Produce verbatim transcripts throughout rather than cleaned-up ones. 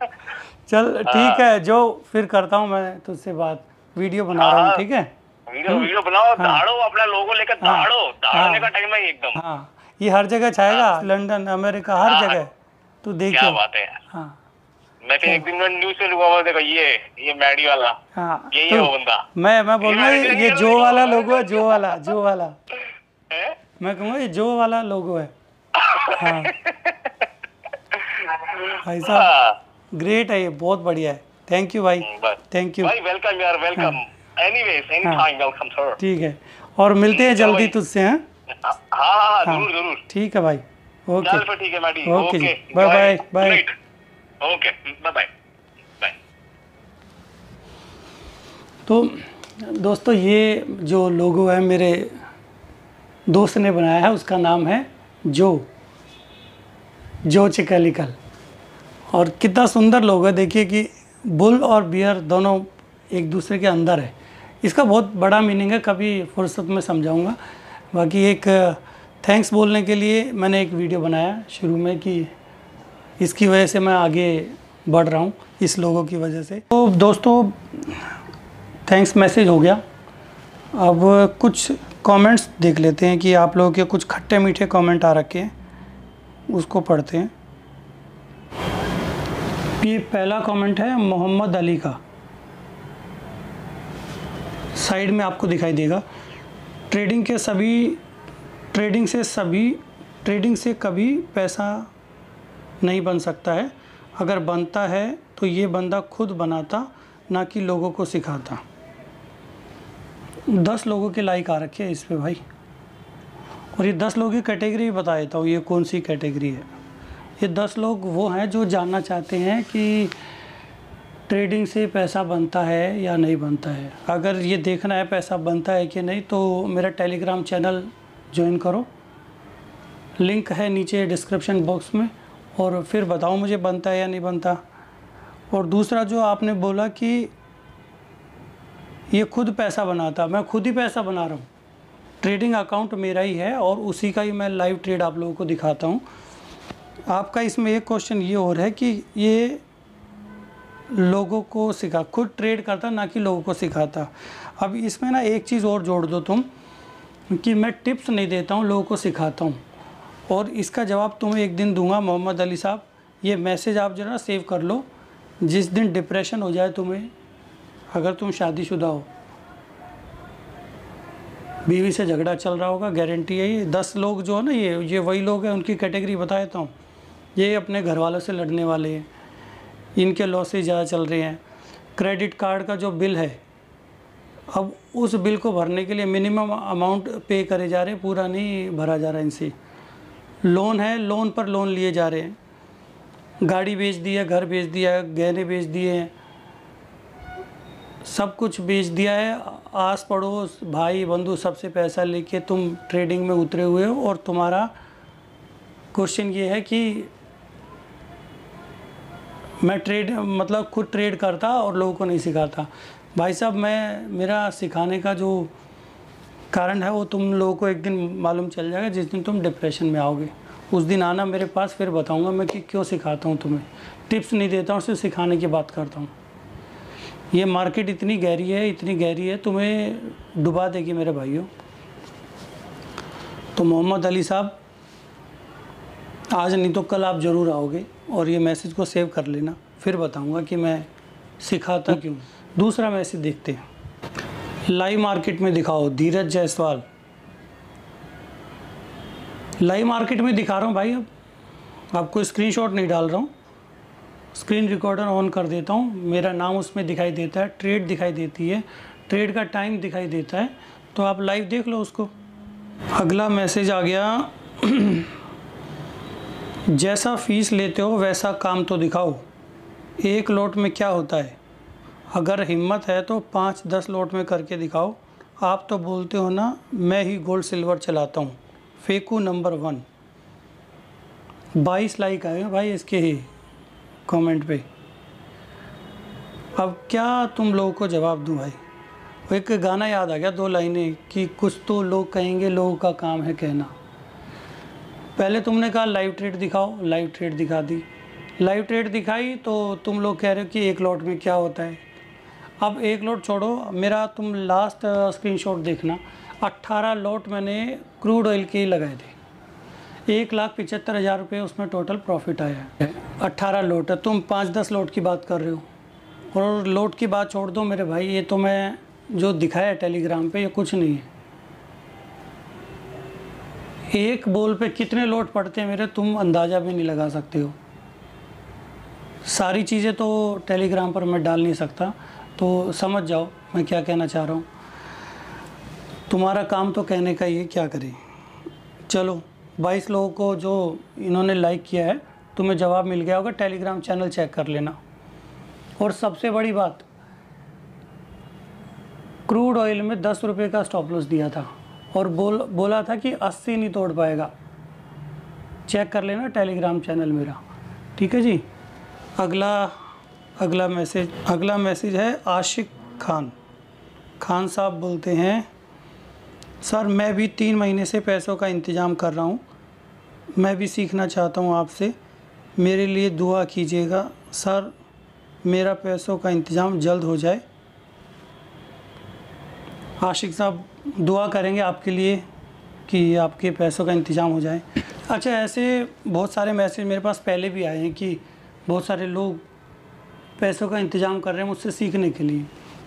चल ठीक है, जो फिर करता हूँ मैं तुझसे बात, वीडियो बना रहा हूँ, ठीक है? वीडियो वीडियो बनाओ, दहाड़ो अपना लोगो लेकर, दहाड़ो, दहाड़ने का टाइम है एकदम। हाँ, ये हर जगह छाएगा, लंदन, अमेरिका, हर जगह तू देखियो। क्या बात है। हाँ, मैं तो एक दिन में न्यूज़ में लुका हुआ, देखो ये ये मैडी वाला, हाँ, यही है वो बंदा। मैं मैं बोलूँगा ये जो वाला लोगो है, जो वाला जो वाला है, मैं कहूँगा ये जो वाला लोगो है। हाँ भाई साहब, ग्रेट है ये, बहुत बढ़िया है। थैंक यू भाई, थैंक यू भाई, वेलकम यार, welcome. Anyways, any time, welcome sir. ठीक है, और मिलते हैं जल्दी तुझसे। हैं? हाँ हाँ, जरूर जरूर। ठीक है भाई, ओके, चल फिर ठीक है Maddy, okay, okay, bye bye bye. Okay, bye bye bye. तो दोस्तों, ये जो लोगो है मेरे दोस्त ने बनाया है, उसका नाम है जो जो चिकलिकल, और कितना सुंदर लोगो है। देखिए कि बुल और बियर दोनों एक दूसरे के अंदर है। इसका बहुत बड़ा मीनिंग है, कभी फुर्सत में समझाऊंगा। बाकी एक थैंक्स बोलने के लिए मैंने एक वीडियो बनाया शुरू में, कि इसकी वजह से मैं आगे बढ़ रहा हूँ, इस लोगों की वजह से। तो दोस्तों, थैंक्स मैसेज हो गया। अब कुछ कमेंट्स देख लेते हैं कि आप लोगों के कुछ खट्टे मीठे कमेंट आ रखे हैं, उसको पढ़ते हैं। ये पहला कमेंट है मोहम्मद अली का, साइड में आपको दिखाई देगा। ट्रेडिंग के सभी ट्रेडिंग से सभी ट्रेडिंग से कभी पैसा नहीं बन सकता है, अगर बनता है तो ये बंदा खुद बनाता, ना कि लोगों को सिखाता। दस लोगों के लाइक आ रखे हैं इस पे भाई, और ये दस लोगों की कैटेगरी बता देता हूँ ये कौन सी कैटेगरी है। ये दस लोग वो हैं जो जानना चाहते हैं कि ट्रेडिंग से पैसा बनता है या नहीं बनता है। अगर ये देखना है पैसा बनता है कि नहीं, तो मेरा टेलीग्राम चैनल ज्वाइन करो, लिंक है नीचे डिस्क्रिप्शन बॉक्स में, और फिर बताओ मुझे बनता है या नहीं बनता। और दूसरा, जो आपने बोला कि ये खुद पैसा बनाता, मैं खुद ही पैसा बना रहा हूँ। ट्रेडिंग अकाउंट मेरा ही है और उसी का ही मैं लाइव ट्रेड आप लोगों को दिखाता हूँ। आपका इसमें एक क्वेश्चन ये और है कि ये लोगों को सिखा, खुद ट्रेड करता ना कि लोगों को सिखाता। अब इसमें ना एक चीज़ और जोड़ दो तुम, कि मैं टिप्स नहीं देता हूँ, लोगों को सिखाता हूँ। और इसका जवाब तुम्हें एक दिन दूंगा मोहम्मद अली साहब। ये मैसेज आप जरा सेव कर लो। जिस दिन डिप्रेशन हो जाए तुम्हें, अगर तुम शादीशुदा हो, बीवी से झगड़ा चल रहा होगा, गारंटी है ये दस लोग जो है ना, ये ये वही लोग हैं, उनकी कैटेगरी बता देता हूँ। ये अपने घर वालों से लड़ने वाले हैं, इनके लॉसेज ज़्यादा चल रहे हैं। क्रेडिट कार्ड का जो बिल है, अब उस बिल को भरने के लिए मिनिमम अमाउंट पे करे जा रहे हैं, पूरा नहीं भरा जा रहा है इनसे। लोन है, लोन पर लोन लिए जा रहे हैं। गाड़ी बेच दी है, घर बेच दिया है, गहने बेच दिए हैं, सब कुछ बेच दिया है। आस पड़ोस, भाई बंधु, सबसे पैसा लेके तुम ट्रेडिंग में उतरे हुए हो, और तुम्हारा क्वेश्चन ये है कि मैं ट्रेड मतलब खुद ट्रेड करता और लोगों को नहीं सिखाता। भाई साहब, मैं मेरा सिखाने का जो कारण है वो तुम लोगों को एक दिन मालूम चल जाएगा, जिस दिन तुम डिप्रेशन में आओगे। उस दिन आना मेरे पास, फिर बताऊंगा मैं कि क्यों सिखाता हूँ तुम्हें। टिप्स नहीं देता हूँ, सिर्फ सिखाने की बात करता हूँ। ये मार्केट इतनी गहरी है, इतनी गहरी है, तुम्हें डुबा देगी मेरे भाइयों। तो मोहम्मद अली साहब, आज नहीं तो कल आप ज़रूर आओगे, और ये मैसेज को सेव कर लेना, फिर बताऊंगा कि मैं सिखाता क्यों। दूसरा मैसेज देखते हैं। लाइव मार्केट में दिखाओ, धीरज जायसवाल। लाइव मार्केट में दिखा रहा हूँ भाई, अब आपको स्क्रीनशॉट नहीं डाल रहा हूँ, स्क्रीन रिकॉर्डर ऑन कर देता हूँ। मेरा नाम उसमें दिखाई देता है, ट्रेड दिखाई देती है, ट्रेड का टाइम दिखाई देता है, तो आप लाइव देख लो उसको। अगला मैसेज आ गया, जैसा फीस लेते हो वैसा काम तो दिखाओ, एक लॉट में क्या होता है, अगर हिम्मत है तो पाँच दस लॉट में करके दिखाओ। आप तो बोलते हो ना मैं ही गोल्ड सिल्वर चलाता हूँ, फेकू नंबर वन। बाईस लाइक आए भाई इसके ही कमेंट पे। अब क्या तुम लोगों को जवाब दूं भाई। एक गाना याद आ गया, दो लाइनें, कि कुछ तो लोग कहेंगे, लोगों का काम है कहना। पहले तुमने कहा लाइव ट्रेड दिखाओ, लाइव ट्रेड दिखा दी, लाइव ट्रेड दिखाई तो तुम लोग कह रहे हो कि एक लॉट में क्या होता है। अब एक लॉट छोड़ो, मेरा तुम लास्ट स्क्रीनशॉट देखना, अट्ठारह लॉट मैंने क्रूड ऑयल के ही लगाए थे, एक लाख पिचहत्तर हज़ार रुपये उसमें टोटल प्रॉफिट आया है। अट्ठारह लॉट है, तुम पाँच दस लॉट की बात कर रहे हो। और लॉट की बात छोड़ दो मेरे भाई, ये तो मैं जो दिखाया है टेलीग्राम पे ये कुछ नहीं है। एक बॉल पे कितने लॉट पड़ते हैं मेरे, तुम अंदाज़ा भी नहीं लगा सकते हो। सारी चीज़ें तो टेलीग्राम पर मैं डाल नहीं सकता, तो समझ जाओ मैं क्या कहना चाह रहा हूँ। तुम्हारा काम तो कहने का ही है, क्या करें। चलो, बाईस लोगों को जो इन्होंने लाइक किया है, तुम्हें जवाब मिल गया होगा, टेलीग्राम चैनल चेक कर लेना। और सबसे बड़ी बात, क्रूड ऑयल में दस रुपये का स्टॉप लॉस दिया था और बोल बोला था कि अस्सी नहीं तोड़ पाएगा। चेक कर लेना टेलीग्राम चैनल मेरा, ठीक है जी। अगला अगला मैसेज अगला मैसेज है आशिक खान। खान साहब बोलते हैं, सर मैं भी तीन महीने से पैसों का इंतज़ाम कर रहा हूँ, मैं भी सीखना चाहता हूँ आपसे, मेरे लिए दुआ कीजिएगा सर, मेरा पैसों का इंतज़ाम जल्द हो जाए। आशिक साहब दुआ करेंगे आपके लिए कि आपके पैसों का इंतज़ाम हो जाए। अच्छा, ऐसे बहुत सारे मैसेज मेरे पास पहले भी आए हैं कि बहुत सारे लोग पैसों का इंतज़ाम कर रहे हैं मुझसे सीखने के लिए।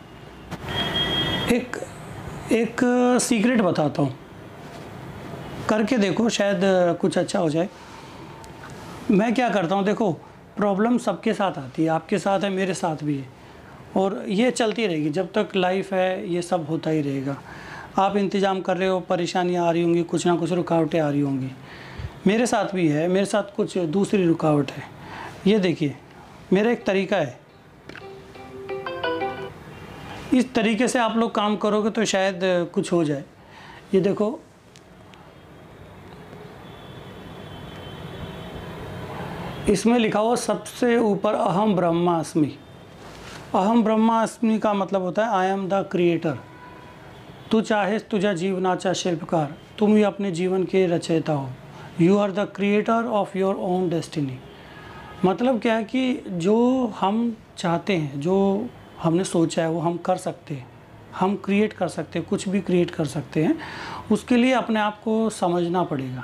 एक एक सीक्रेट बताता हूँ, करके देखो, शायद कुछ अच्छा हो जाए। मैं क्या करता हूँ, देखो प्रॉब्लम सबके साथ आती है, आपके साथ है, मेरे साथ भी है, और ये चलती रहेगी जब तक लाइफ है, ये सब होता ही रहेगा। आप इंतज़ाम कर रहे हो, परेशानियाँ आ रही होंगी, कुछ ना कुछ रुकावटें आ रही होंगी, मेरे साथ भी है, मेरे साथ कुछ दूसरी रुकावट है। ये देखिए, मेरा एक तरीका है, इस तरीके से आप लोग काम करोगे तो शायद कुछ हो जाए। ये देखो, इसमें लिखा हुआ सबसे ऊपर अहम ब्रह्मास्मि। अहम ब्रह्मास्मि का मतलब होता है आई एम द क्रिएटर। तू चाहे तुझा जीवनाचा शिल्पकार, तुम ही अपने जीवन के रचयिता हो। You are the creator of your own destiny. मतलब क्या है कि जो हम चाहते हैं, जो हमने सोचा है, वो हम कर सकते हैं, हम क्रिएट कर सकते हैं, कुछ भी क्रिएट कर सकते हैं। उसके लिए अपने आप को समझना पड़ेगा।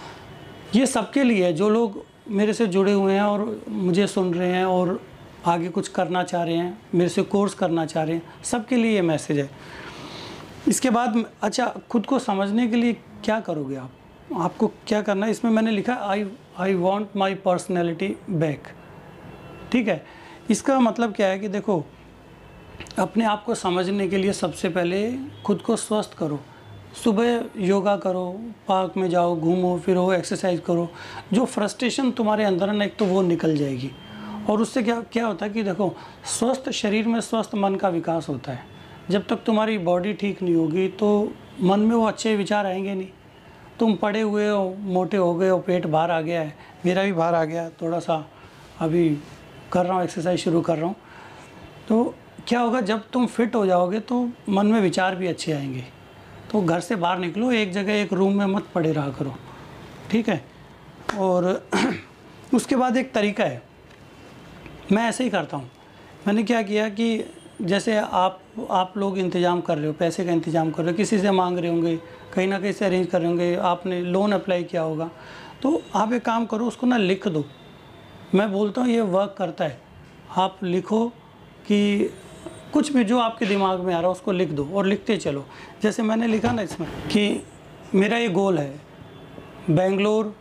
ये सबके लिए है, जो लोग मेरे से जुड़े हुए हैं और मुझे सुन रहे हैं और आगे कुछ करना चाह रहे हैं, मेरे से कोर्स करना चाह रहे हैं, सबके लिए ये मैसेज है। इसके बाद अच्छा, खुद को समझने के लिए क्या करोगे आप, आपको क्या करना है, इसमें मैंने लिखा I I want my personality back. ठीक है, इसका मतलब क्या है कि देखो, अपने आप को समझने के लिए सबसे पहले खुद को स्वस्थ करो। सुबह योगा करो, पार्क में जाओ, घूमो फिरो, एक्सरसाइज करो। जो फ्रस्ट्रेशन तुम्हारे अंदर है ना, एक तो वो निकल जाएगी। और उससे क्या क्या होता है कि देखो, स्वस्थ शरीर में स्वस्थ मन का विकास होता है। जब तक तुम्हारी बॉडी ठीक नहीं होगी तो मन में वो अच्छे विचार आएंगे नहीं। तुम पड़े हुए हो, मोटे हो गए हो, पेट बाहर आ गया है, मेरा भी बाहर आ गया, थोड़ा सा अभी कर रहा हूँ, एक्सरसाइज शुरू कर रहा हूँ। तो क्या होगा, जब तुम फिट हो जाओगे तो मन में विचार भी अच्छे आएंगे। तो घर से बाहर निकलो, एक जगह एक रूम में मत पड़े रहा करो, ठीक है। और उसके बाद एक तरीका है, मैं ऐसे ही करता हूँ। मैंने क्या किया कि जैसे आप आप लोग इंतज़ाम कर रहे हो, पैसे का इंतज़ाम कर रहे हो, किसी से मांग रहे होंगे, कहीं ना कहीं से अरेंज कर रहे होंगे, आपने लोन अप्लाई किया होगा, तो आप एक काम करो, उसको ना लिख दो। मैं बोलता हूँ ये वर्क करता है। आप लिखो कि कुछ भी जो आपके दिमाग में आ रहा है उसको लिख दो और लिखते चलो। जैसे मैंने लिखा ना इसमें कि मेरा ये गोल है बेंगलोर,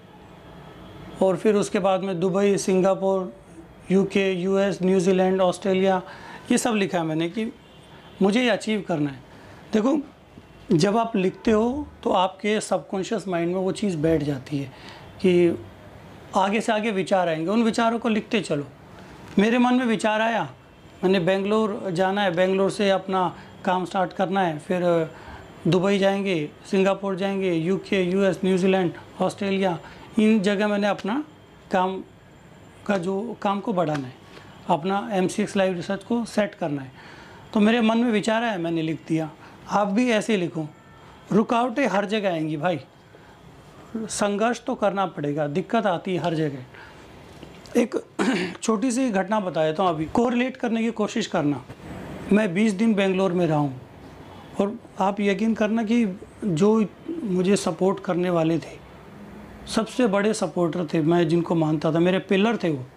और फिर उसके बाद में Dubai, Singapore, UK, US, New Zealand, Australia, ये सब लिखा है मैंने कि मुझे ये अचीव करना है। देखो, जब आप लिखते हो तो आपके सबकॉन्शियस माइंड में वो चीज़ बैठ जाती है कि आगे से आगे विचार आएंगे, उन विचारों को लिखते चलो। मेरे मन में विचार आया, मैंने बेंगलोर जाना है, बेंगलोर से अपना काम स्टार्ट करना है, फिर दुबई जाएंगे, सिंगापुर जाएंगे, यूके, यूएस, न्यूजीलैंड, ऑस्ट्रेलिया, इन जगह मैंने अपना काम का जो काम को बढ़ाना है, अपना M C X live research को सेट करना है। तो मेरे मन में विचार आया, मैंने लिख दिया। आप भी ऐसे ही लिखो। रुकावटें हर जगह आएंगी भाई, संघर्ष तो करना पड़ेगा, दिक्कत आती है हर जगह। एक छोटी सी घटना बता देता हूँ अभी, कोरिलेट करने की कोशिश करना। मैं बीस दिन बेंगलोर में रहा हूँ और आप यकीन करना कि जो मुझे सपोर्ट करने वाले थे, सबसे बड़े सपोर्टर थे, मैं जिनको मानता था, मेरे पिलर थे वो,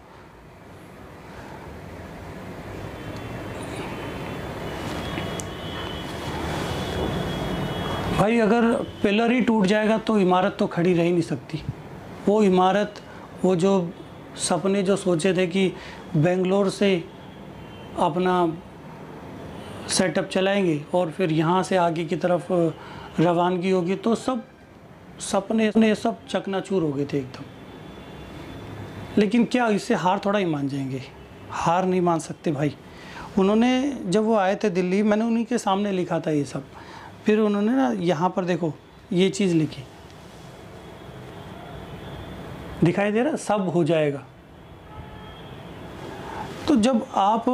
भाई अगर पिलर ही टूट जाएगा तो इमारत तो खड़ी रह ही नहीं सकती। वो इमारत, वो जो सपने जो सोचे थे कि बेंगलोर से अपना सेटअप चलाएंगे और फिर यहाँ से आगे की तरफ रवानगी होगी, तो सब सपने ने सब चकनाचूर हो गए थे एकदम। लेकिन क्या इससे हार थोड़ा ही मान जाएंगे? हार नहीं मान सकते भाई। उन्होंने जब वो आए थे दिल्ली, मैंने उन्हीं के सामने लिखा था ये सब। फिर उन्होंने ना यहाँ पर देखो ये चीज़ लिखी, दिखाई दे रहा, सब हो जाएगा। तो जब आप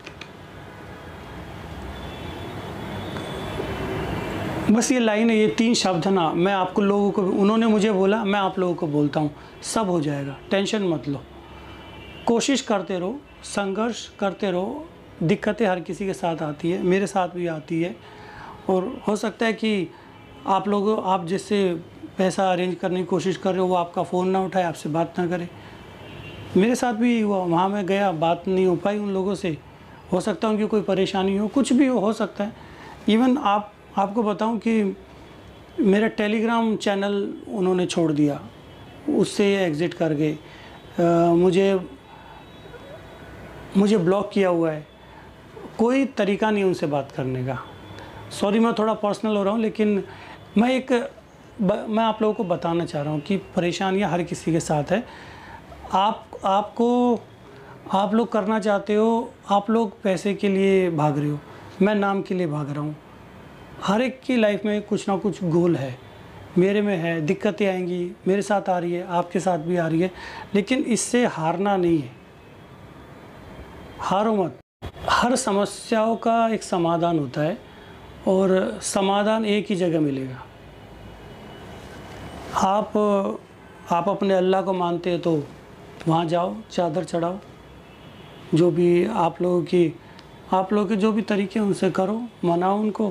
बस ये लाइन है, ये तीन शब्द है ना, मैं आपको लोगों को, उन्होंने मुझे बोला, मैं आप लोगों को बोलता हूँ, सब हो जाएगा, टेंशन मत लो, कोशिश करते रहो, संघर्ष करते रहो। दिक्कतें हर किसी के साथ आती है, मेरे साथ भी आती है, और हो सकता है कि आप लोग, आप जिससे पैसा अरेंज करने की कोशिश कर रहे हो वो आपका फ़ोन ना उठाए, आपसे बात ना करे। मेरे साथ भी हुआ, वहाँ मैं गया, बात नहीं हो पाई उन लोगों से। हो सकता है उनकी कोई परेशानी हो, कुछ भी हो हो सकता है। इवन आप आपको बताऊं कि मेरा टेलीग्राम चैनल उन्होंने छोड़ दिया, उससे एग्ज़िट कर गए, मुझे मुझे ब्लॉक किया हुआ है, कोई तरीका नहीं उनसे बात करने का। सॉरी मैं थोड़ा पर्सनल हो रहा हूँ, लेकिन मैं एक ब, मैं आप लोगों को बताना चाह रहा हूँ कि परेशानियाँ हर किसी के साथ है। आप आपको आप लोग करना चाहते हो, आप लोग पैसे के लिए भाग रहे हो, मैं नाम के लिए भाग रहा हूँ। हर एक की लाइफ में कुछ ना कुछ गोल है, मेरे में है, दिक्कतें आएंगी, मेरे साथ आ रही है, आपके साथ भी आ रही है, लेकिन इससे हारना नहीं है, हारो मत। हर समस्याओं का एक समाधान होता है और समाधान एक ही जगह मिलेगा। आप आप अपने अल्लाह को मानते हैं तो वहाँ जाओ, चादर चढ़ाओ, जो भी आप लोगों की आप लोगों के जो भी तरीके हैं उनसे करो, मनाओ उनको।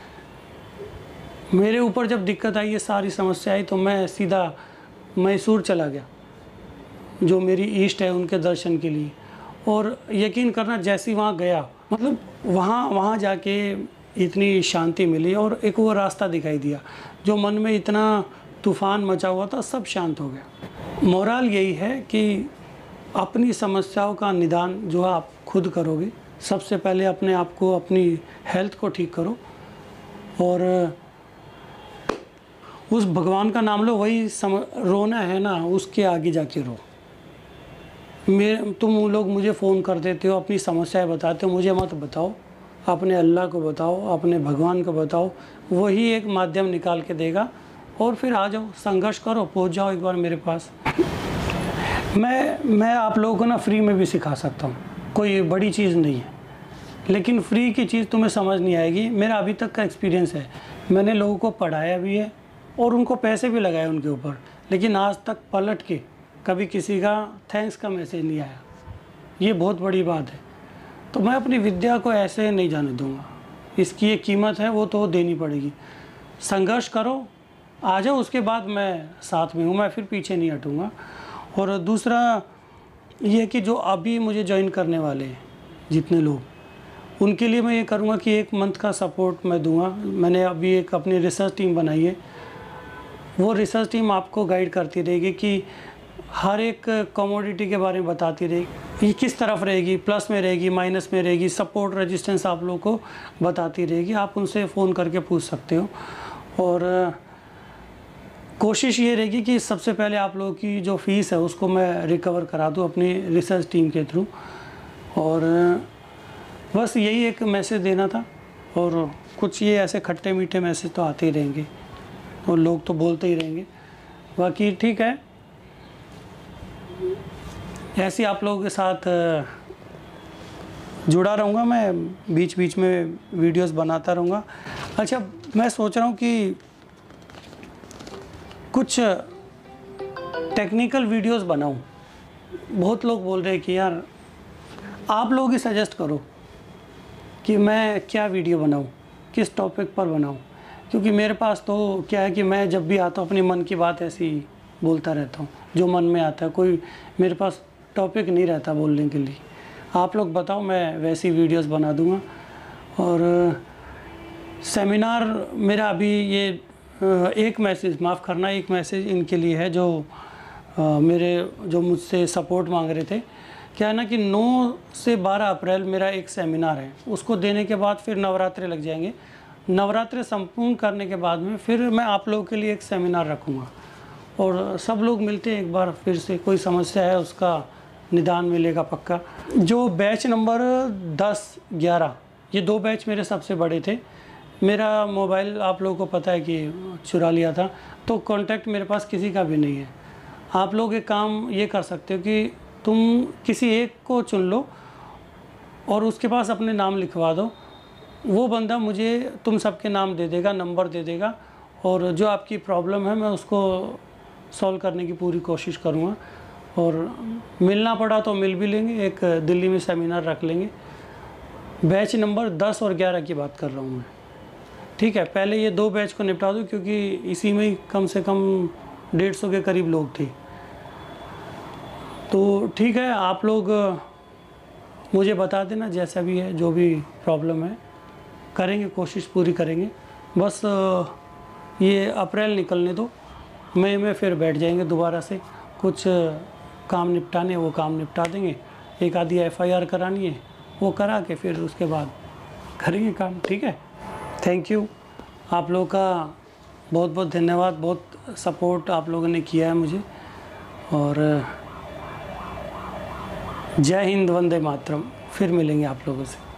मेरे ऊपर जब दिक्कत आई, ये सारी समस्या आई, तो मैं सीधा मैसूर चला गया, जो मेरी ईष्ट है उनके दर्शन के लिए। और यकीन करना, जैसे ही वहाँ गया, मतलब वहाँ वहाँ जाके इतनी शांति मिली और एक वो रास्ता दिखाई दिया, जो मन में इतना तूफ़ान मचा हुआ था, सब शांत हो गया। मोरल यही है कि अपनी समस्याओं का निदान जो आप खुद करोगे। सबसे पहले अपने आप को, अपनी हेल्थ को ठीक करो और उस भगवान का नाम लो। वही सम रोना है ना, उसके आगे जाके रो। मेरे तुम लोग मुझे फ़ोन कर देते हो, अपनी समस्याएं बताते हो, मुझे मत बताओ, अपने अल्लाह को बताओ, अपने भगवान को बताओ, वही एक माध्यम निकाल के देगा। और फिर आ जाओ, संघर्ष करो, पहुंच जाओ एक बार मेरे पास। मैं मैं आप लोगों को ना फ्री में भी सिखा सकता हूँ, कोई बड़ी चीज़ नहीं है, लेकिन फ्री की चीज़ तुम्हें समझ नहीं आएगी। मेरा अभी तक का एक्सपीरियंस है, मैंने लोगों को पढ़ाया भी है और उनको पैसे भी लगाए उनके ऊपर, लेकिन आज तक पलट के कभी किसी का थैंक्स का मैसेज नहीं आया। ये बहुत बड़ी बात है। तो मैं अपनी विद्या को ऐसे नहीं जाने दूंगा, इसकी एक कीमत है, वो तो देनी पड़ेगी। संघर्ष करो, आ जाओ, उसके बाद मैं साथ में हूँ, मैं फिर पीछे नहीं हटूँगा। और दूसरा ये कि जो अभी मुझे ज्वाइन करने वाले हैं जितने लोग, उनके लिए मैं ये करूँगा कि एक मंथ का सपोर्ट मैं दूंगा। मैंने अभी एक अपनी रिसर्च टीम बनाई है, वो रिसर्च टीम आपको गाइड करती रहेगी कि हर एक कमोडिटी के बारे में बताती रहेगी, ये किस तरफ रहेगी, प्लस में रहेगी, माइनस में रहेगी, सपोर्ट रेजिस्टेंस आप लोगों को बताती रहेगी। आप उनसे फ़ोन करके पूछ सकते हो। और कोशिश ये रहेगी कि सबसे पहले आप लोगों की जो फ़ीस है उसको मैं रिकवर करा दूँ अपनी रिसर्च टीम के थ्रू। और बस यही एक मैसेज देना था। और कुछ ये ऐसे खट्टे मीठे मैसेज तो आते ही रहेंगे और लोग तो बोलते ही रहेंगे, बाकी ठीक है, ऐसे आप लोगों के साथ जुड़ा रहूँगा, मैं बीच बीच में वीडियोस बनाता रहूँगा। अच्छा, मैं सोच रहा हूँ कि कुछ टेक्निकल वीडियोस बनाऊँ बहुत लोग बोल रहे हैं कि यार आप लोग ही सजेस्ट करो कि मैं क्या वीडियो बनाऊं, किस टॉपिक पर बनाऊं, क्योंकि मेरे पास तो क्या है कि मैं जब भी आता हूं अपनी मन की बात ऐसी ही बोलता रहता हूं, जो मन में आता है, कोई मेरे पास टॉपिक नहीं रहता बोलने के लिए। आप लोग बताओ, मैं वैसी वीडियोस बना दूंगा। और सेमिनार मेरा अभी ये एक मैसेज, माफ़ करना, एक मैसेज इनके लिए है जो आ, मेरे जो मुझसे सपोर्ट मांग रहे थे। क्या है ना कि नौ से बारह अप्रैल मेरा एक सेमिनार है, उसको देने के बाद फिर नवरात्रे लग जाएंगे। नवरात्रे संपूर्ण करने के बाद में फिर मैं आप लोगों के लिए एक सेमिनार रखूँगा और सब लोग मिलते हैं एक बार फिर से, कोई समस्या है उसका निदान मिलेगा पक्का। जो बैच नंबर दस ग्यारह, ये दो बैच मेरे सबसे बड़े थे। मेरा मोबाइल आप लोगों को पता है कि चुरा लिया था, तो कांटेक्ट मेरे पास किसी का भी नहीं है। आप लोग एक काम ये कर सकते हो कि तुम किसी एक को चुन लो और उसके पास अपने नाम लिखवा दो। वो बंदा मुझे तुम सबके नाम दे देगा, नंबर दे देगा, और जो आपकी प्रॉब्लम है मैं उसको सॉल्व करने की पूरी कोशिश करूँगा। और मिलना पड़ा तो मिल भी लेंगे, एक दिल्ली में सेमिनार रख लेंगे। बैच नंबर दस और ग्यारह की बात कर रहा हूँ मैं, ठीक है। पहले ये दो बैच को निपटा दूँ क्योंकि इसी में ही कम से कम डेढ़ सौ के करीब लोग थे। तो ठीक है, आप लोग मुझे बता देना जैसा भी है, जो भी प्रॉब्लम है, करेंगे, कोशिश पूरी करेंगे। बस ये अप्रैल निकलने दो, मई में फिर बैठ जाएंगे दोबारा से, कुछ काम निपटाने वो काम निपटा देंगे। एक आधी एफ आई आर करानी है, वो करा के फिर उसके बाद करेंगे काम, ठीक है। थैंक यू, आप लोगों का बहुत बहुत धन्यवाद, बहुत सपोर्ट आप लोगों ने किया है मुझे। और जय हिंद, वंदे मातरम। फिर मिलेंगे आप लोगों से।